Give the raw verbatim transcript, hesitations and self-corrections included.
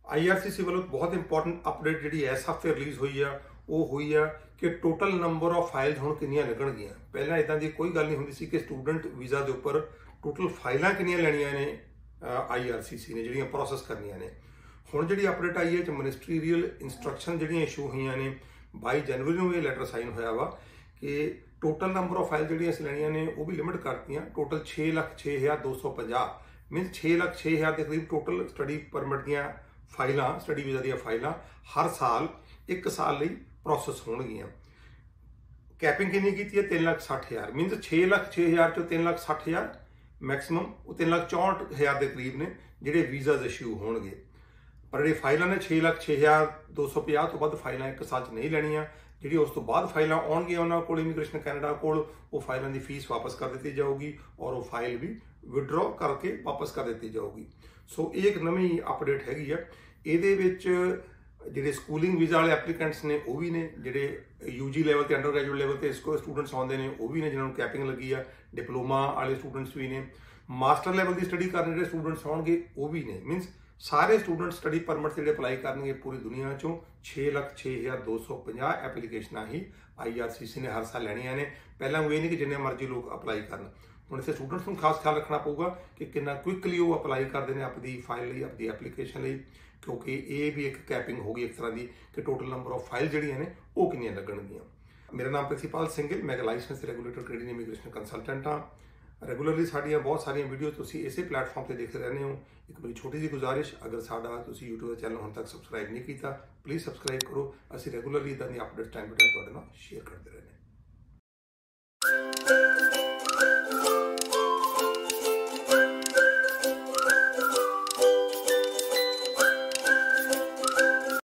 I R C सी वालों बहुत important update जी इस हफ्ते रिलीज़ हुई है वो हुई है कि टोटल नंबर ऑफ फाइल्स हुण कितनियां लगणगियां। पहला इदां दी कोई गल नहीं हुंदी सी कि स्टूडेंट वीज़ा के उपर टोटल फाइलां कितनियां लैणियां ने आई आर सी सी ने जिहड़ियां प्रोसैस करनियां ने। हुण जिहड़ी अपडेट आई है मिनिस्ट्रीरियल इंस्ट्रक्शन जिहड़ियां इशू हुईयां ने बाई जनवरी नूं ये लैटर साइन होया वा कि टोटल नंबर ऑफ फाइल जिहड़ियां असीं लैणियां ने वो भी लिमिट करतियां। टोटल छे लख छे हज़ार दो सौ पचास मीनस छे लख छे हज़ार के करीब टोटल स्टडी परमिट दियां फाइलां स्टडी वीज़ा दियां फाइलां हर साल एक साल लई प्रोसैस होणगियां। कैपिंग कितनी की है तीन लख सठ हज़ार मीनस छे लख छे हज़ार चो तीन लख सठ हज़ार मैक्सीमम वो तीन लख चौंठ हज़ार के करीब ने जिहड़े वीज़ाज इशू होणगे। पर जिहड़ी फाइलां ने छे लख छे हज़ार दो सौ पचास तो वध फाइलां एक साल च नहीं लैणियां। जिहड़ी उस तो बाद फाइलां आउणगियां उन्हां कोल इमीग्रेशन कैनेडा कोल वो फाइलां की फीस वापस कर दी जाऊगी और वो फाइल भी विड्रॉ करके वापस कर दी जाऊगी। सो ये एक नवीं अपडेट हैगी है। ਇਹਦੇ ਵਿੱਚ ਜਿਹੜੇ ਸਕੂਲਿੰਗ ਵੀਜ਼ਾ ਵਾਲੇ ਐਪਲੀਕੈਂਟਸ ਨੇ ਉਹ ਵੀ ਨੇ, ਜਿਹੜੇ ਯੂ ਜੀ ਲੈਵਲ ਤੇ ਅੰਡਰ ਗ੍ਰੈਜੂਏਟ ਲੈਵਲ ਤੇ ਇਸਕੋ ਸਟੂਡੈਂਟਸ ਆਉਂਦੇ ਨੇ ਉਹ ਵੀ ਨੇ ਜਿਨ੍ਹਾਂ ਨੂੰ ਕੈਪਿੰਗ ਲੱਗੀ ਆ, ਡਿਪਲੋਮਾ ਵਾਲੇ ਸਟੂਡੈਂਟਸ ਵੀ ਨੇ, ਮਾਸਟਰ ਲੈਵਲ ਦੀ ਸਟੱਡੀ ਕਰਨ ਜਿਹੜੇ ਸਟੂਡੈਂਟਸ ਆਉਣਗੇ ਉਹ ਵੀ ਨੇ। ਮੀਨਸ ਸਾਰੇ ਸਟੂਡੈਂਟ ਸਟੱਡੀ ਪਰਮਿਟ ਜਿਹੜੇ ਅਪਲਾਈ ਕਰਨਗੇ ਪੂਰੀ ਦੁਨੀਆ ਚੋਂ ਛੇ ਲੱਖ ਛੇ ਹਜ਼ਾਰ ਦੋ ਸੌ ਪੰਜਾਹ ਐਪਲੀਕੇਸ਼ਨਾਂ ਹੀ ਆਈ ਆਰ ਸੀ ਸੀ ਨੇ ਹਰ ਸਾਲ ਲੈਣੀਆਂ ਨੇ। ਪਹਿਲਾਂ ਉਹ ਇਹ ਨਹੀਂ ਕਿ ਜਿੰਨੇ ਮਰਜ਼ੀ ਲੋਕ ਅਪਲਾਈ ਕਰਨ। ਹੁਣ ਇੱਥੇ ਸਟੂਡੈਂਟਸ ਨੂੰ ਖਾਸ ਖਿਆਲ ਰੱਖਣਾ ਪਊਗਾ ਕਿ ਕਿੰਨਾ ਕੁਇਕਲੀ ਉਹ ਅਪਲਾਈ ਕਰਦੇ ਨੇ ਆਪਣੀ ਫਾਈਲ ਲਈ, ਆਪਣੀ ਐਪਲੀਕੇਸ਼ਨ ਲਈ, क्योंकि ये भी एक कैपिंग होगी एक तरह की कि टोटल नंबर ऑफ फाइल जड़ियां ने वो कितनियां लगणगियां। मेरा नाम प्रिंसीपाल सिंघल, मैं license regulator Canadian immigration consultant हाँ। रेगूलरली साड़ियां बहुत सारिया वीडियो तुसीं इसे प्लेटफॉर्म पर देखते रहने हो। एक मेरी छोटी जी गुजारिश, अगर साडा तुसीं यूट्यूब चैनल हुण तक सबसक्राइब नहीं किया प्लीज़ सबसक्राइब करो। असीं रेगूलरली इदां दी अपडेट्स टाइम टू टाइम तुहाडे नाल शेयर करते रहने।